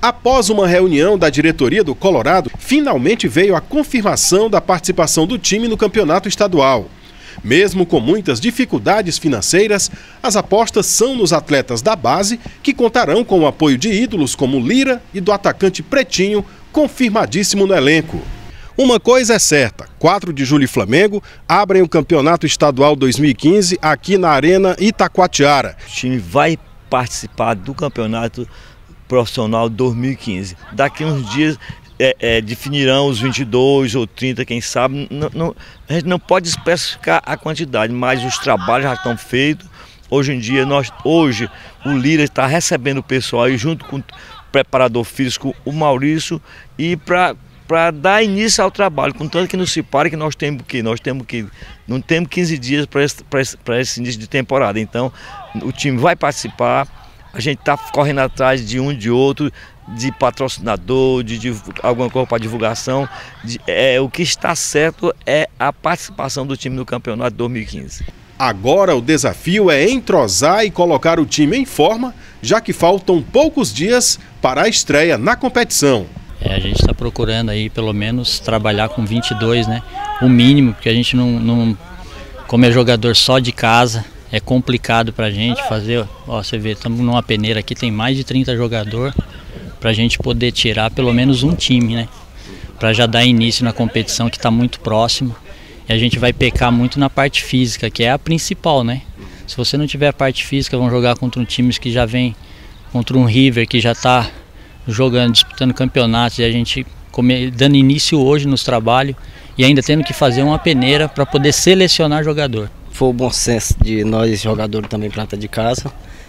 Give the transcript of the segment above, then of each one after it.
Após uma reunião da diretoria do Colorado, finalmente veio a confirmação da participação do time no campeonato estadual. Mesmo com muitas dificuldades financeiras, as apostas são nos atletas da base, que contarão com o apoio de ídolos como Lira e do atacante Pretinho, confirmadíssimo no elenco. Uma coisa é certa, 4 de julho e Flamengo abrem o Campeonato Estadual 2015 aqui na Arena Itacoatiara. O time vai participar do Campeonato Profissional 2015. Daqui uns dias definirão os 22 ou 30, quem sabe. A gente não pode especificar a quantidade, mas os trabalhos já estão feitos. Hoje em dia, hoje o Lira está recebendo o pessoal aí junto com o preparador físico, o Maurício, e para dar início ao trabalho, contanto que não se pare, que nós temos que não temos 15 dias para esse início de temporada. Então o time vai participar, a gente está correndo atrás de um de outro, de patrocinador, de alguma coisa para divulgação. O que está certo é a participação do time no campeonato 2015. Agora o desafio é entrosar e colocar o time em forma, já que faltam poucos dias para a estreia na competição. A gente está procurando aí pelo menos trabalhar com 22, né? O mínimo, porque a gente não como é jogador só de casa, é complicado para a gente fazer. Ó, você vê, estamos numa peneira aqui, tem mais de 30 jogadores, para a gente poder tirar pelo menos um time, né? Para já dar início na competição que está muito próximo. E a gente vai pecar muito na parte física, que é a principal, né? Se você não tiver a parte física, vão jogar contra um time que já vem, contra um River que já está jogando, disputando campeonatos, e a gente dando início hoje nos trabalhos e ainda tendo que fazer uma peneira para poder selecionar jogador. Foi o bom senso de nós jogadores também prata de casa,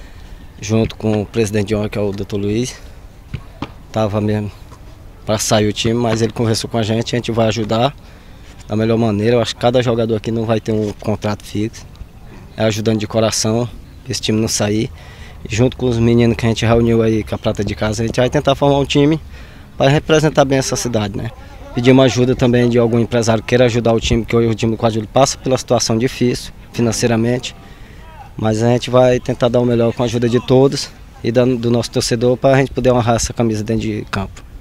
junto com o presidente de honra, que é o Dr. Luiz. Tava mesmo para sair o time, mas ele conversou com a gente vai ajudar da melhor maneira. Eu acho que cada jogador aqui não vai ter um contrato fixo, é ajudando de coração esse time não sair. E junto com os meninos que a gente reuniu aí com a prata de casa, a gente vai tentar formar um time para representar bem essa cidade, né? Pedimos ajuda também de algum empresário que queira ajudar o time, porque hoje o time do Quadrilho passa pela situação difícil financeiramente, mas a gente vai tentar dar o melhor com a ajuda de todos e do nosso torcedor, para a gente poder honrar essa camisa dentro de campo.